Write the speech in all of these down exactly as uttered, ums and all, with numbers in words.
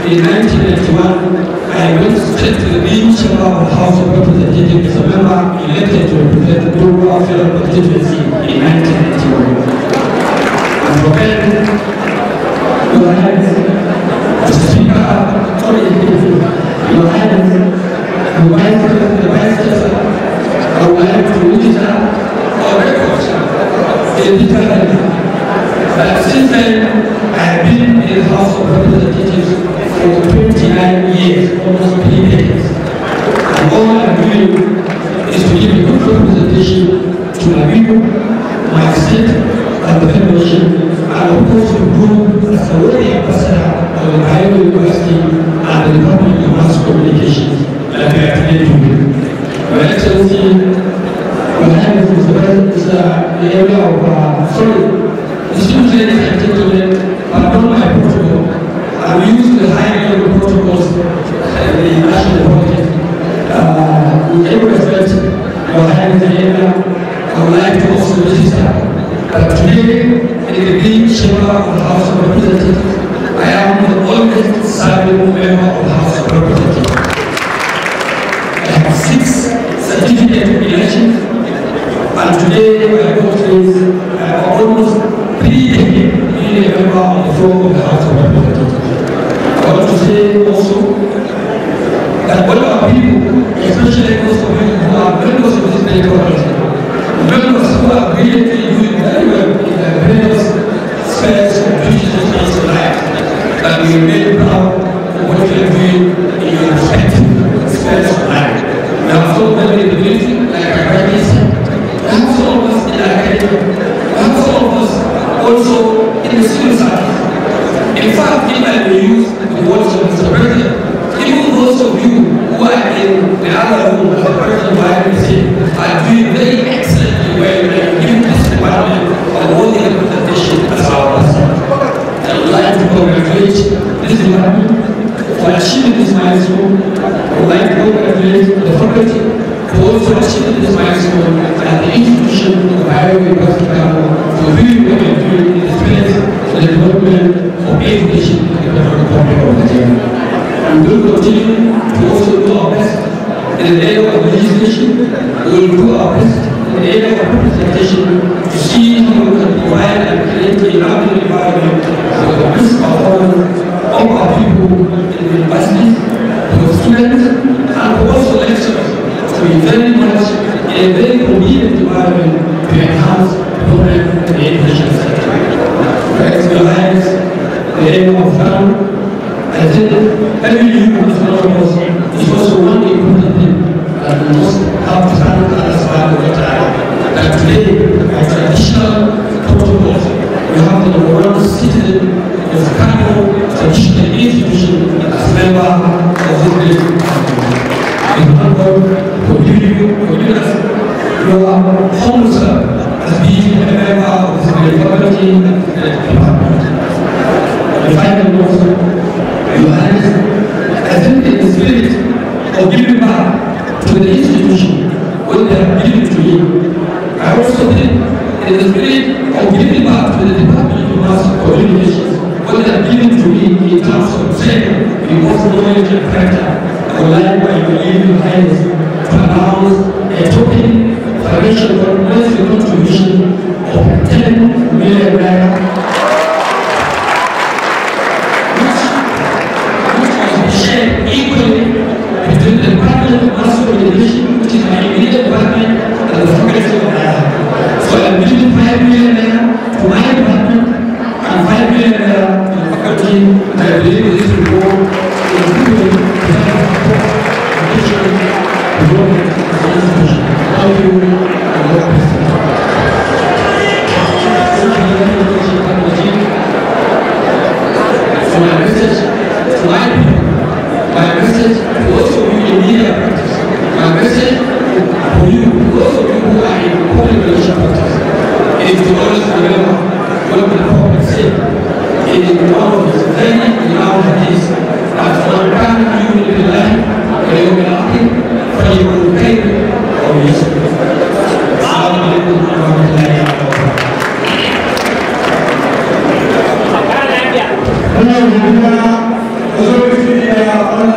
in nineteen ninety-one, I went straight to the main chamber of the House of Representatives as a member elected to represent the Doguwa constituency in nineteen ninety-one. And from then, Your Highness, the Speaker, sorry, Your Highness, the Vice President, the Vice Chancellor, I would like to register our records in this country. But since then, I have been in the House of Representatives for twenty-nine years, almost three decades. And all I'm doing is to give a good representation to my people, my state, and the Federation, and of course to grow as a worthy ambassador of the Bayero University and the Department of Mass Communications that we are today doing. Your Excellency, Your Highness, Mister President, is uh, the area of, uh, sorry, distinguished ladies and gentlemen, pardon my protocol. I will use the high level protocols and the national politics. Uh, with every respect, Your Highness, the area, I would like to also register that today, in the main chamber of the House of Representatives, I am the oldest serving member of the House of Representatives. I have six certificate elections, and today my vote is uh, almost three decades being a member of the floor of the House of Representatives. I want to say also that all our people, especially those of you who are members of this great organization, members who are brilliantly doing very well in their various spheres of business and life, that we remain proud of what you are doing in your respective spheres of life. We have so many abilities, like I already said. We have some of us in the academy. We have some of us also in the civil service. In fact, if I may use the words of Mister President, even those of you who are in the other room, as the President Bayero said, are doing very excellently well and giving this department a worthy representation as our president. I would like to congratulate this department for achieving this milestone. I would like to congratulate the faculty for also achieving this milestone and the institution of Bayero University for doing what they are doing in the space for the development of education in the Federal Republic of Nigeria. We will continue to also do our best in the area of legislation. We will do our best in the area of representation to see how we can provide and create a loving environment for the best performance of our people in the universities, for students, and for also lecturers to be very much in a very convenient environment to enhance development in the education sector. Thanks, Your Highness, the area of fun. I think every youth as one of us is also one important thing that we must have to stand and understand over time. That today, by traditional protocols, we have the number one citizen of the Kano traditional institution as a member of this great country. We thank God for giving you, for giving us your humble self as being a member of this great faculty and this great department. And finally, also, Your Highness, I think in the spirit of giving back to the institution what they have given to you, I also think in the spirit of giving back to the Department of Mass Communications what they have given to me in terms of training, in both knowledge and character. I would like my Your Highness to announce a token financial contribution of ten million naira. Equally between the Department of Mass Communication, which is my immediate department, and the faculty of Bayero. So I'm giving five million naira to my department and five million naira to the faculty, and I believe this will go in a good way to help support education, development, and institution. Thank you, and God bless you.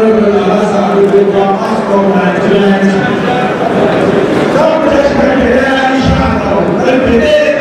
Honorable Alassane Doguwa of Nigeria. Za mu tashi karfe ɗaya insha Allah. Karfe ɗaya